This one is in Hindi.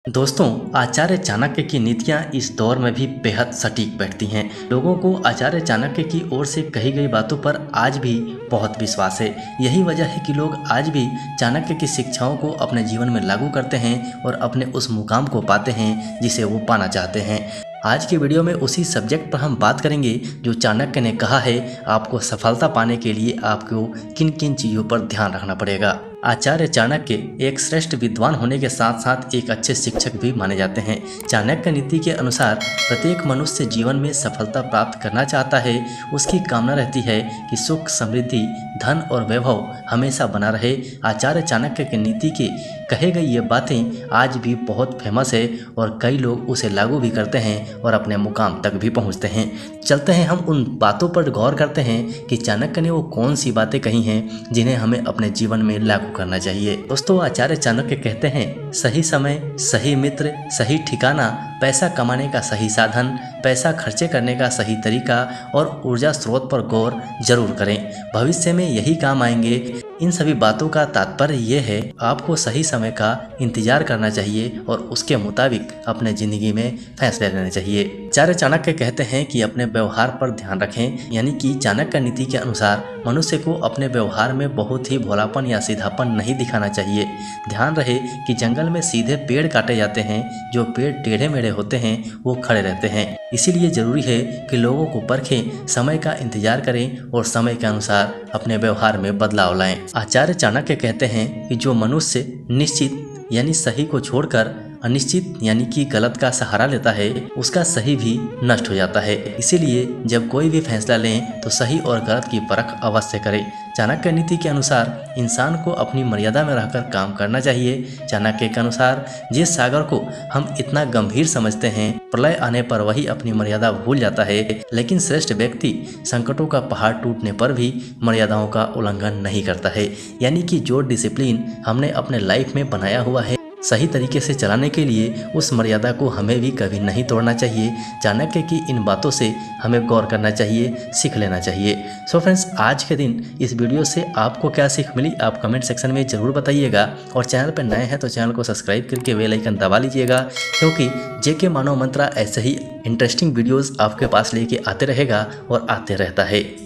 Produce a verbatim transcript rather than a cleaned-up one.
दोस्तों, आचार्य चाणक्य की नीतियां इस दौर में भी बेहद सटीक बैठती हैं। लोगों को आचार्य चाणक्य की ओर से कही गई बातों पर आज भी बहुत विश्वास है। यही वजह है कि लोग आज भी चाणक्य की शिक्षाओं को अपने जीवन में लागू करते हैं और अपने उस मुकाम को पाते हैं जिसे वो पाना चाहते हैं। आज की वीडियो में उसी सब्जेक्ट पर हम बात करेंगे जो चाणक्य ने कहा है, आपको सफलता पाने के लिए आपको किन किन चीज़ों पर ध्यान रखना पड़ेगा। आचार्य चाणक्य एक श्रेष्ठ विद्वान होने के साथ साथ एक अच्छे शिक्षक भी माने जाते हैं। चाणक्य नीति के अनुसार प्रत्येक मनुष्य जीवन में सफलता प्राप्त करना चाहता है। उसकी कामना रहती है कि सुख, समृद्धि, धन और वैभव हमेशा बना रहे। आचार्य चाणक्य की नीति के कहे गई ये बातें आज भी बहुत फेमस है और कई लोग उसे लागू भी करते हैं और अपने मुकाम तक भी पहुंचते हैं। चलते हैं हम उन बातों पर गौर करते हैं कि चाणक्य ने वो कौन सी बातें कही हैं जिन्हें हमें अपने जीवन में लागू करना चाहिए। दोस्तों, आचार्य चाणक्य कहते हैं, सही समय, सही मित्र, सही ठिकाना, पैसा कमाने का सही साधन, पैसा खर्चे करने का सही तरीका और ऊर्जा स्रोत पर गौर जरूर करें। भविष्य में यही काम आएंगे। इन सभी बातों का तात्पर्य ये है, आपको सही समय का इंतजार करना चाहिए और उसके मुताबिक अपने जिंदगी में फैसले लेने चाहिए। आचार्य चाणक्य कहते हैं कि अपने व्यवहार पर ध्यान रखें, यानी कि चाणक्य नीति के अनुसार मनुष्य को अपने व्यवहार में बहुत ही भोलापन या सीधापन नहीं दिखाना चाहिए। ध्यान रहे कि जंगल में सीधे पेड़ काटे जाते हैं, जो पेड़ टेढ़े मेढ़े होते हैं वो खड़े रहते हैं। इसीलिए जरूरी है कि लोगों को परखें, समय का इंतजार करें और समय के अनुसार अपने व्यवहार में बदलाव लाएं। आचार्य चाणक्य कहते हैं कि जो मनुष्य निश्चित यानी सही को छोड़कर अनिश्चित यानी कि गलत का सहारा लेता है, उसका सही भी नष्ट हो जाता है। इसीलिए जब कोई भी फैसला लें तो सही और गलत की परख अवश्य करें। चाणक्य नीति के अनुसार इंसान को अपनी मर्यादा में रहकर काम करना चाहिए। चाणक्य के अनुसार जिस सागर को हम इतना गंभीर समझते हैं, प्रलय आने पर वही अपनी मर्यादा भूल जाता है, लेकिन श्रेष्ठ व्यक्ति संकटों का पहाड़ टूटने पर भी मर्यादाओं का उल्लंघन नहीं करता है। यानी कि जो डिसिप्लिन हमने अपने लाइफ में बनाया हुआ है, सही तरीके से चलाने के लिए उस मर्यादा को हमें भी कभी नहीं तोड़ना चाहिए। चाणक्य की इन बातों से हमें गौर करना चाहिए, सीख लेना चाहिए। सो फ्रेंड्स, आज के दिन इस वीडियो से आपको क्या सीख मिली आप कमेंट सेक्शन में ज़रूर बताइएगा और चैनल पर नए हैं तो चैनल को सब्सक्राइब करके बेल आइकन दबा लीजिएगा, क्योंकि जेके मानव मंत्रा ऐसे ही इंटरेस्टिंग वीडियोज़ आपके पास लेके आते रहेगा और आते रहता है।